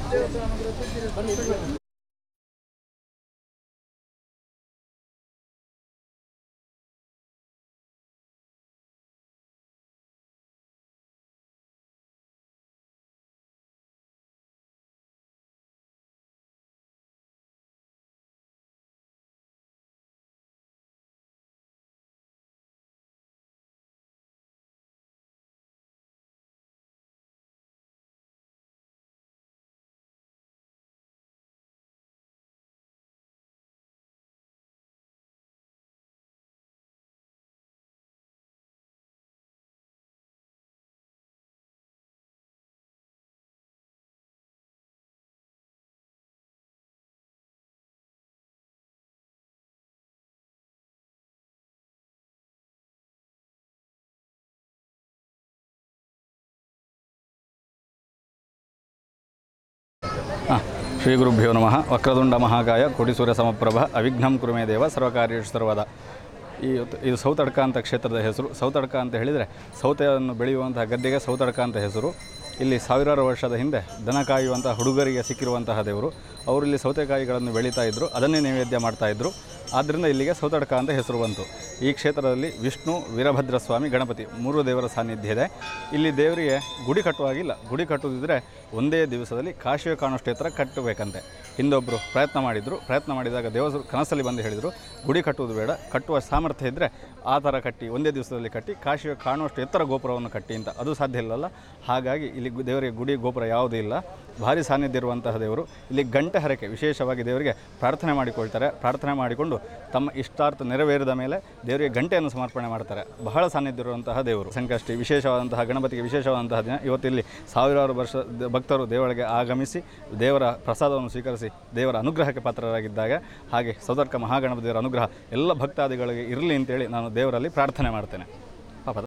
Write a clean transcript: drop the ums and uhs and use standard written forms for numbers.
ಶ್ರೀ ಗುರುಭ್ಯೋ ನಮಃ. ವಕ್ರತುಂಡ ಮಹಾಕಾಯ ಕೋಟಿಸೂರ್ಯ ಸಮಪ್ರಭ ಅವಿಘ್ನಂ ಕುರುಮೇ ದೇವ ಸರ್ವಕಾರ್ಯೇಷು ಸರ್ವದ. ಇದು ಸೌತಡ್ಕ ಅಂತ ಕ್ಷೇತ್ರದ ಹೆಸರು. ಸೌತಡ್ಕ ಅಂತ ಹೇಳಿದರೆ ಸೌತೆಯನ್ನು ಬೆಳೆಯುವಂತಹ ಗದ್ದೆಗೆ ಸೌತಡ್ಕ ಅಂತ ಹೆಸರು. ಇಲ್ಲಿ ಸಾವಿರಾರು ವರ್ಷದ ಹಿಂದೆ ದನ ಕಾಯುವಂತಹ ಹುಡುಗರಿಗೆ ಸಿಕ್ಕಿರುವಂತಹ ದೇವರು. ಅವರು ಇಲ್ಲಿ ಸೌತೆಕಾಯಿಗಳನ್ನು ಬೆಳೀತಾ ಇದ್ದರು, ಅದನ್ನೇ ನೈವೇದ್ಯ ಮಾಡ್ತಾಯಿದ್ರು. ಆದ್ದರಿಂದ ಇಲ್ಲಿಗೆ ಸೌತಡ್ಕ ಅಂತ ಹೆಸರು ಬಂತು. ಈ ಕ್ಷೇತ್ರದಲ್ಲಿ ವಿಷ್ಣು, ವೀರಭದ್ರ ಸ್ವಾಮಿ, ಗಣಪತಿ 3 ದೇವರ ಸಾನ್ನಿಧ್ಯ ಇದೆ. ಇಲ್ಲಿ ದೇವರಿಗೆ ಗುಡಿ ಕಟ್ಟುವಾಗಿಲ್ಲ. ಗುಡಿ ಕಟ್ಟುವುದಿದ್ರೆ ಒಂದೇ ದಿವಸದಲ್ಲಿ ಕಾಶಿಯ ಕಾಣುವಷ್ಟು ಎತ್ತರ ಕಟ್ಟಬೇಕಂತೆ. ಹಿಂದೊಬ್ಬರು ಪ್ರಯತ್ನ ಮಾಡಿದಾಗ ದೇವರು ಕನಸಲ್ಲಿ ಬಂದು ಹೇಳಿದರು, ಗುಡಿ ಕಟ್ಟುವುದು ಬೇಡ, ಕಟ್ಟುವ ಸಾಮರ್ಥ್ಯ ಇದ್ದರೆ ಆ ಥರ ಕಟ್ಟಿ, ಒಂದೇ ದಿವಸದಲ್ಲಿ ಕಟ್ಟಿ ಕಾಶಿಯ ಕಾಣುವಷ್ಟು ಎತ್ತರ ಗೋಪುರವನ್ನು ಕಟ್ಟಿ ಅಂತ. ಅದು ಸಾಧ್ಯ ಇಲ್ಲಲ್ಲ. ಹಾಗಾಗಿ ಇಲ್ಲಿ ದೇವರಿಗೆ ಗುಡಿ ಗೋಪುರ ಯಾವುದೂ ಇಲ್ಲ. ಭಾರಿ ಸಾನ್ನಿಧ್ಯ ಇರುವಂತಹ ದೇವರು. ಇಲ್ಲಿ ಗಂಟೆ ಹರಕೆ ವಿಶೇಷವಾಗಿ ದೇವರಿಗೆ ಪ್ರಾರ್ಥನೆ ಮಾಡಿಕೊಳ್ತಾರೆ. ಪ್ರಾರ್ಥನೆ ಮಾಡಿಕೊಂಡು ತಮ್ಮ ಇಷ್ಟಾರ್ಥ ನೆರವೇರಿದ ಮೇಲೆ ದೇವರಿಗೆ ಗಂಟೆಯನ್ನು ಸಮರ್ಪಣೆ ಮಾಡ್ತಾರೆ. ಬಹಳ ಸಾನ್ನಿಧ್ಯ ಇರುವಂತಹ ದೇವರು. ಸಂಕಷ್ಟಿ ವಿಶೇಷವಾದಂತಹ ಗಣಪತಿಗೆ ವಿಶೇಷವಾದಂತಹ ದಿನ. ಇವತ್ತಿಲ್ಲಿ ಸಾವಿರಾರು ವರ್ಷ ಭಕ್ತರು ದೇವರಿಗೆ ಆಗಮಿಸಿ ದೇವರ ಪ್ರಸಾದವನ್ನು ಸ್ವೀಕರಿಸಿ ದೇವರ ಅನುಗ್ರಹಕ್ಕೆ ಪಾತ್ರರಾಗಿದ್ದಾಗ, ಹಾಗೆ ಸೌತಡ್ಕ ಮಹಾಗಣಪತಿಯವರ ಅನುಗ್ರಹ ಎಲ್ಲ ಭಕ್ತಾದಿಗಳಿಗೆ ಇರಲಿ ಅಂತೇಳಿ ನಾನು ದೇವರಲ್ಲಿ ಪ್ರಾರ್ಥನೆ ಮಾಡ್ತೇನೆ.